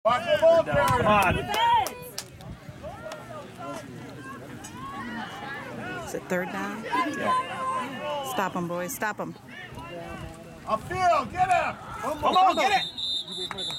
Watch the ball carrier. Come on. Is it third down? Yeah. Stop him, boys. Stop him. Upfield, get him. Come on, get it.